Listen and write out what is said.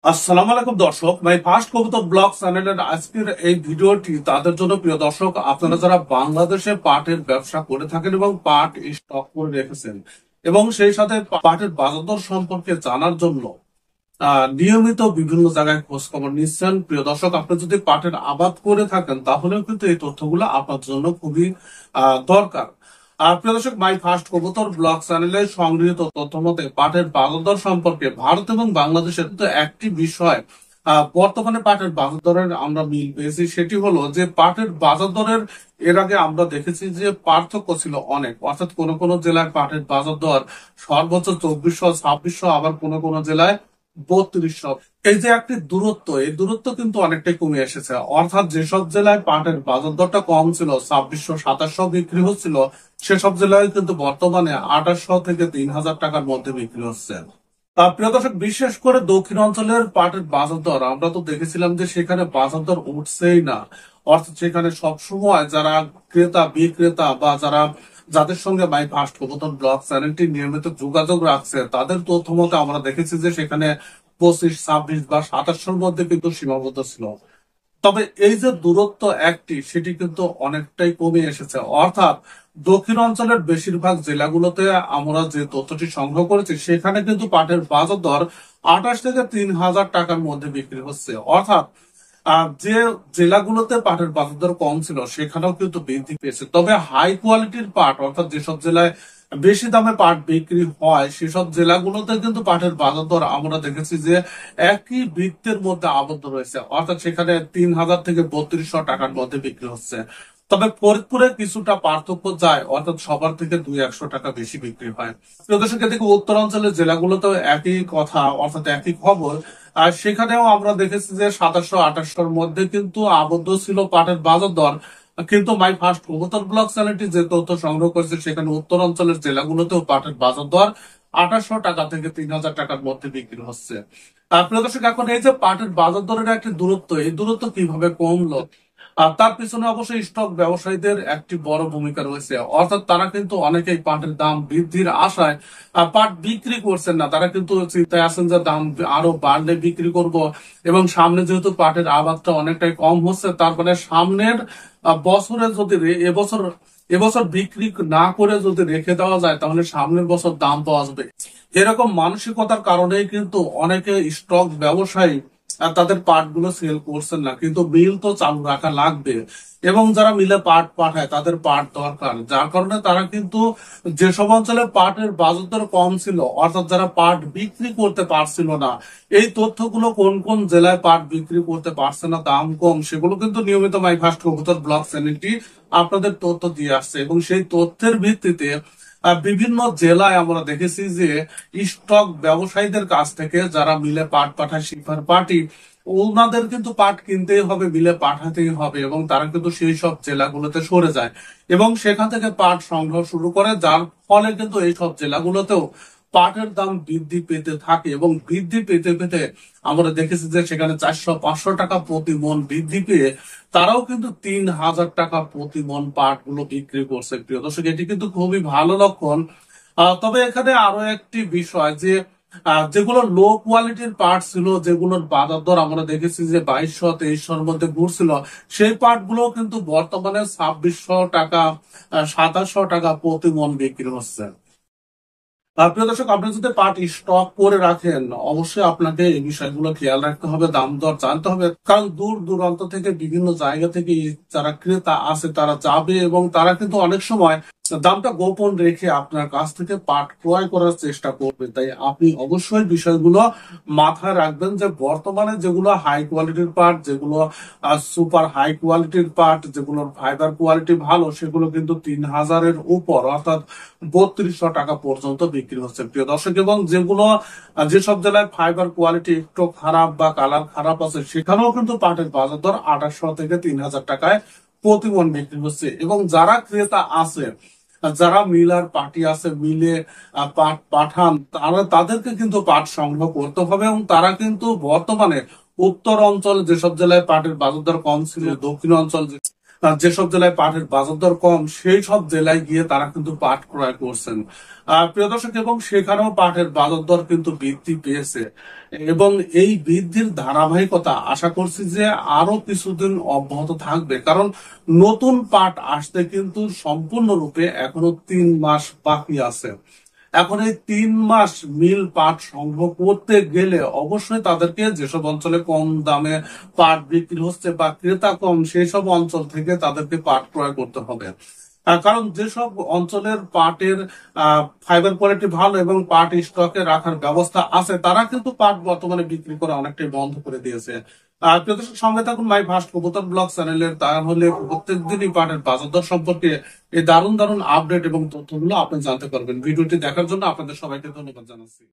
আসসালামু আলাইকুম দর্শক, মাই ফার্স্ট কবুতর ব্লগ চ্যানেলের আজকের এই ভিডিওটি তাদের জন্য। প্রিয় দর্শক, আপনারা যারা বাংলাদেশে পাটের ব্যবসা করে থাকেন এবং পাট স্টক করে রেখেছেন এবং সেই সাথে পাটের বাজার দর সম্পর্কে জানার জন্য নিয়মিত বিভিন্ন জায়গায় খোঁজ খবর নিচ্ছেন, প্রিয় দর্শক, আপনি যদি পাটের আবাদ করে থাকেন তাহলেও কিন্তু এই তথ্যগুলো আপনার জন্য খুবই দরকার। আর প্রিয় দর্শক, মাই ফার্স্ট কবুতর ব্লগ চ্যানেলে সংগৃহীত তথ্য মতে পাটের বাজার দর সম্পর্কে ভারত এবং বাংলাদেশের তো একটি বিষয় বর্তমানে পাটের বাজার দরের আমরা মিল পেয়েছি। সেটি হলো যে পাটের বাজার দরের এর আগে আমরা দেখেছি যে পার্থক্য ছিল অনেক, অর্থাৎ কোন কোন জেলায় পাটের বাজার দর সর্বোচ্চ 2400 2600, আবার কোন কোন জেলায় 3200। এই যে একটি দূরত্ব, এই দূরত্ব কিন্তু অনেকটাই কমে এসেছে। অর্থাৎ যেসব জেলায় পাটের বাজার দরটা কম ছিল, 2600 2700 বিক্রি হচ্ছিল, সেসব জেলায় কিন্তু বর্তমানে 2800 থেকে 3000 টাকার মধ্যে বিক্রি হচ্ছে। প্রিয় দর্শক, বিশেষ করে দক্ষিণ অঞ্চলের পাটের বাজার দর আমরা তো দেখেছিলাম যে সেখানে বাজার দর উঠছেই না। অর্থাৎ সেখানে সবসময় যারা ক্রেতা বিক্রেতা বা যাদের সঙ্গে মাই ফার্স্ট কবুতর ব্লগ চ্যানেলটি নিয়মিত যোগাযোগ রাখছে, তাদের তথ্য মতে আমরা দেখেছি যে সেখানে 25 26 বা 2700-র মধ্যে কিন্তু সীমাবদ্ধ ছিল। তবে এই যে দূরত্ব একটি, সেটি কিন্তু অনেকটাই কমে এসেছে। অর্থাৎ দক্ষিণ অঞ্চলের বেশিরভাগ জেলাগুলোতে আমরা যে তথ্যটি সংগ্রহ করেছি, সেখানে কিন্তু পাটের বাজার দর 28 থেকে 3000 টাকার মধ্যে বিক্রি হচ্ছে। অর্থাৎ যে জেলাগুলোতে পাটের বাজার দর কম ছিল সেখানেও কিন্তু বৃদ্ধি পেয়েছে। তবে হাই কোয়ালিটির পাট, অর্থাৎ যেসব জেলায় বেশি দামে পাট বিক্রি হয়, সেসব জেলাগুলোতে কিন্তু পাটের বাজার দর আমরা দেখেছি যে একই বৃত্তের মধ্যে আবদ্ধ রয়েছে। অর্থাৎ সেখানে 3000 থেকে 3200 টাকার মধ্যে বিক্রি হচ্ছে। তবে ফরিদপুরে কিছুটা পার্থক্য যায়, অর্থাৎ সবার থেকে 200 টাকা বেশি বিক্রি হয়। প্রদর্শক, এদিকে উত্তরাঞ্চলের জেলাগুলোতেও একই কথা, অর্থাৎ একই খবর। আর সেখানেও আমরা দেখেছি যে 2700 2800-র মধ্যে কিন্তু আবদ্ধ ছিল পাটের বাজার দর। কিন্তু মাই ফার্স্ট কবুতর ব্লগ চ্যানেলটি যে তথ্য সংগ্রহ করেছে, সেখানে উত্তরাঞ্চলের জেলাগুলোতেও পাটের বাজার দর 2800 টাকা থেকে 3000 টাকার মধ্যে বিক্রি হচ্ছে। প্রিয় দর্শক, এখন এই যে পাটের বাজার দরের একটি দূরত্ব, এই দূরত্ব কিভাবে কমলো? আর তার পিছনে অবশ্যই স্টক ব্যবসায়ীদের একটি বড় ভূমিকা রয়েছে। অর্থাৎ তারা কিন্তু অনেকেই পাটের দাম বৃদ্ধির আশায় পাট বিক্রি করছেন না। তারা কিন্তু চিন্তায় আছেন যে দাম আরো বাড়লে বিক্রি করব, এবং সামনে যেহেতু পাটের আবাদটা অনেকটাই কম হচ্ছে, তারপরে সামনের বছরে যদি এবছর এবছর বিক্রি না করে যদি রেখে দেওয়া যায়, তাহলে সামনের বছর দাম পাওয়া যাবে। এরকম মানসিকতার কারণেই কিন্তু অনেকে স্টক ব্যবসায়ী তাদের পাট গুলো সেল করছেন না। কিন্তু মিল তো চালু রাখা লাগবে, এবং যারা মিলে পাট পাঠায় তাদের পাট দরকার, যার কারণে তারা কিন্তু যেসব অঞ্চলে পাটের বাজার দর কম ছিল, অর্থাৎ যারা পাট বিক্রি করতে পারছিল না, এই তথ্যগুলো কোন কোন জেলায় পাট বিক্রি করতে পারছে না, দাম কম, সেগুলো কিন্তু নিয়মিত মাই ফার্স্ট কবুতর ব্লগ চ্যানেলটি আপনাদের তথ্য দিয়ে আসছে। এবং সেই তথ্যের ভিত্তিতে বিভিন্ন জেলায় আমরা দেখেছি যে স্টক ব্যবসায়ীদের কাছ থেকে যারা মিলে পাট পাঠায়, শিফার পার্টি, ওনাদের কিন্তু পাট কিনতেই হবে, মিলে পাঠাতেই হবে, এবং তারা কিন্তু সেই সব জেলাগুলোতে সরে যায় এবং সেখান থেকে পাট সংগ্রহ শুরু করে, যার ফলে কিন্তু এই সব জেলাগুলোতেও পাটের দাম বৃদ্ধি পেতে থাকে। এবং বৃদ্ধি পেতে পেতে আমরা দেখেছি যে সেখানে 400 500 টাকা প্রতি মন বৃদ্ধি পেয়ে তারাও কিন্তু 3000 টাকা প্রতি মন পাট গুলো বিক্রি করছে। প্রিয় দর্শক, এটি কিন্তু খুবই ভালো লক্ষণ। তবে এখানে আরো একটি বিষয় যে যেগুলো লো কোয়ালিটির পার্ট ছিল, যেগুলোর বাজার দর আমরা দেখেছি যে 2200 2300-র মধ্যে ঘুরছিল, সেই পার্ট গুলো কিন্তু বর্তমানে 2600 টাকা 2700 টাকা প্রতি মন বিক্রি হচ্ছে। প্রিয় দর্শক, আপনি যদি পাট স্টক করে রাখেন, অবশ্যই আপনাকে এই বিষয়গুলো খেয়াল রাখতে হবে, দাম দর জানতে হবে। কারণ দূর দূরান্ত থেকে বিভিন্ন জায়গা থেকে যারা ক্রেতা আছে তারা যাবে, এবং তারা কিন্তু অনেক সময় দামটা গোপন রেখে আপনার কাছ থেকে পাট ক্রয় করার চেষ্টা করবে। তাই আপনি অবশ্যই বিষয়গুলো মাথায় রাখবেন যে বর্তমানে যেগুলো হাই কোয়ালিটির পাট, যেগুলো সুপার হাই কোয়ালিটির পাট, যেগুলোর ফাইবার কোয়ালিটি ভালো, সেগুলো কিন্তু 3000-এর উপর, অর্থাৎ 3200 টাকা পর্যন্ত বিক্রি হচ্ছে, প্রিয় দর্শক। এবং যেগুলো যেসব জেলায় ফাইবার কোয়ালিটি একটু খারাপ বা কালার খারাপ আছে, সেখানেও কিন্তু পাটের বাজার দর 2800 থেকে 3000 টাকায় প্রতি মণ বিক্রি হচ্ছে। এবং যারা ক্রেতা আছে, যারা মিলার পার্টি আছে, মিলে পাট পাঠান, তাদেরকে কিন্তু পাট সংগ্রহ করতে হবে। এবং তারা কিন্তু বর্তমানে উত্তর অঞ্চল যেসব জেলায় পাটের বাজার দর কম ছিল, দক্ষিণ অঞ্চল যেসব জেলায় পাটের বাজার দর কম সেই সব জেলায় গিয়ে তারা কিন্তু পাট ক্রয় করছেন। প্রিয় দর্শক, এবং সেখানেও পাটের বাজার দর কিন্তু বৃদ্ধি পেয়েছে এবং এই বৃদ্ধির ধারাবাহিকতা আশা করছি যে আরো কিছুদিন অব্যাহত থাকবে, কারণ নতুন পাট আসতে কিন্তু সম্পূর্ণরূপে এখনো 3 মাস বাকি আছে। এখন এই 3 মাস মিল পাট সংগ্রহ করতে গেলে অবশ্যই তাদেরকে যেসব অঞ্চলে কম দামে পাট বিক্রি হচ্ছে বা ক্রেতা কম সেই সব অঞ্চল থেকে তাদেরকে পাট ক্রয় করতে হবে। কারণ যেসব অঞ্চলের পাটের ফাইবার কোয়ালিটি ভালো এবং পাট স্টকে রাখার ব্যবস্থা আছে তারা কিন্তু পাট বর্তমানে বিক্রি করা অনেকটাই বন্ধ করে দিয়েছে। প্রিয় দর্শক, সঙ্গে থাকুন মাই ফার্স্ট কবুতর ব্লগ চ্যানেলের, তাহলে প্রত্যেক দিনই পাটের বাজার দর সম্পর্কে এই দারুণ দারুণ আপডেট এবং তথ্যগুলো আপনি জানতে পারবেন। ভিডিওটি দেখার জন্য আপনাদের সবাইকে ধন্যবাদ জানাচ্ছি।